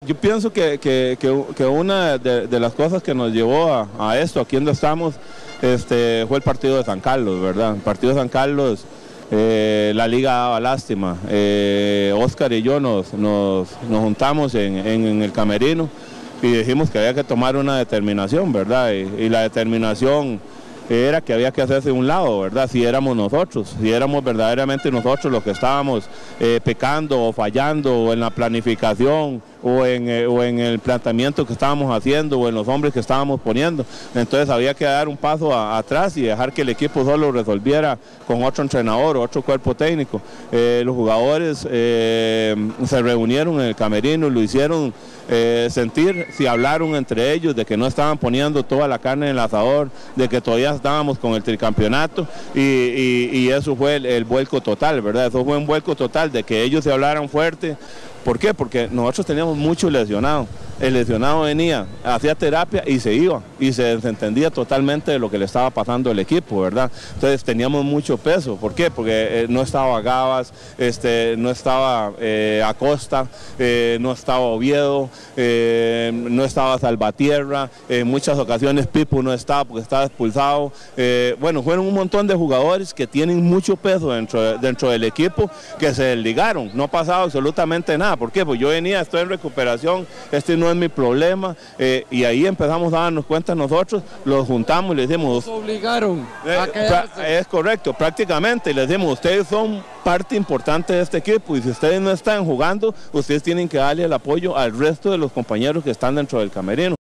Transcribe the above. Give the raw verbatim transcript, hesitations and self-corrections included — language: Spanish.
yo pienso que, que, que, que una de, de las cosas que nos llevó a, a esto, aquí donde estamos, este, fue el partido de San Carlos, ¿verdad? El partido de San Carlos, eh, la liga daba lástima. Eh, Oscar y yo nos, nos, nos juntamos en, en, en el camerino y dijimos que había que tomar una determinación, ¿verdad? Y, y la determinación era que había que hacerse un lado, ¿verdad? Si éramos nosotros, si éramos verdaderamente nosotros los que estábamos eh, pecando o fallando o en la planificación o en, eh, o en el planteamiento que estábamos haciendo o en los hombres que estábamos poniendo. Entonces había que dar un paso a, atrás y dejar que el equipo solo resolviera con otro entrenador o otro cuerpo técnico. Eh, los jugadores eh, se reunieron en el camerino, lo hicieron eh, sentir, si hablaron entre ellos de que no estaban poniendo toda la carne en el asador, de que todavía estábamos con el tricampeonato y, y, y eso fue el, el vuelco total, ¿verdad? Eso fue un vuelco total de que ellos se hablaran fuerte. ¿Por qué? Porque nosotros teníamos muchos lesionados. El lesionado venía, hacía terapia y se iba, y se desentendía totalmente de lo que le estaba pasando al equipo, ¿verdad? Entonces teníamos mucho peso. ¿Por qué? Porque eh, no estaba Gabas, este, no estaba eh, Acosta, eh, no estaba Oviedo, eh, no estaba Salvatierra, en muchas ocasiones Pipo no estaba porque estaba expulsado. Eh, bueno, fueron un montón de jugadores que tienen mucho peso dentro, de, dentro del equipo que se desligaron, no ha pasado absolutamente nada. ¿Por qué? Pues yo venía, estoy en recuperación, este no es mi problema, eh, y ahí empezamos a darnos cuenta nosotros, los juntamos y les decimos... Nos obligaron eh, a quedarse. Es correcto, prácticamente, les decimos, ustedes son parte importante de este equipo y si ustedes no están jugando, ustedes tienen que darle el apoyo al resto de los compañeros que están dentro del camerino.